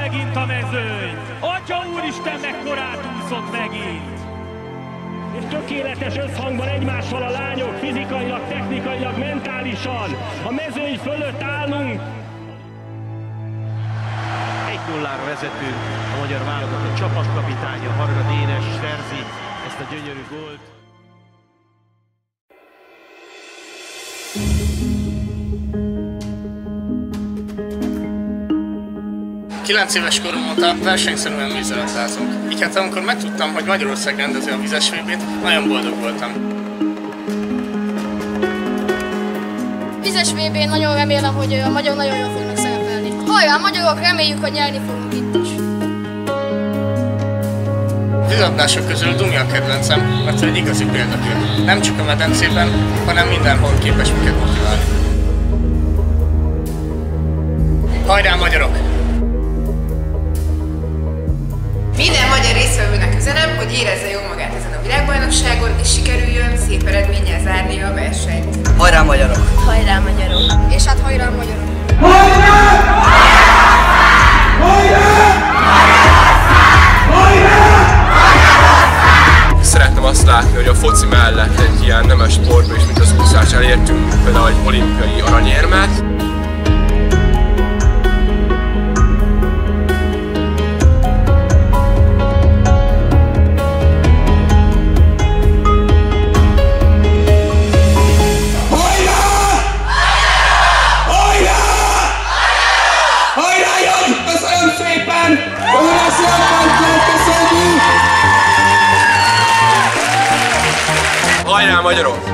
megint a mezőny! Atya úristen, mekkorát úszott megint! És tökéletes összhangban egymással a lányok, fizikailag, technikailag, mentálisan. A mezőny fölött állunk. 1-0-ra vezetünk, a magyar válogatott csapatkapitánya Varga Dénes szerzi ezt a gyönyörű gólt. Kilenc éves korom óta versenyszerűen vízilabdázunk. Így hát amikor megtudtam, hogy Magyarország rendezi a vizes VB-t, nagyon boldog voltam. Vizes VB-n nagyon remélem, hogy a magyarok nagyon jól fognak szerepelni. Hajrá, magyarok, reméljük, hogy nyerni fogunk itt is. Vízilabdások közül Dumi a kedvencem, mert egy igazi példakép. Nem csak a medencében, hanem mindenhol képes minket motiválni. Hajrá, magyarok! Minden magyar résztvevőnek üzenem, hogy érezze jól magát ezen a világbajnokságon, és sikerüljön szép eredménnyel zárni a versenyt. Hajrá, magyarok! Hajrá, magyarok! És hát hajrá, magyarok! Hajrá! Hajrá! Hajrá! Szeretném azt látni, hogy a foci mellett egy ilyen nemes sportban is, mint az úszás, elértünk például egy olimpiai aranyérmet. Köszönöm szépen! Hajrá, magyarok!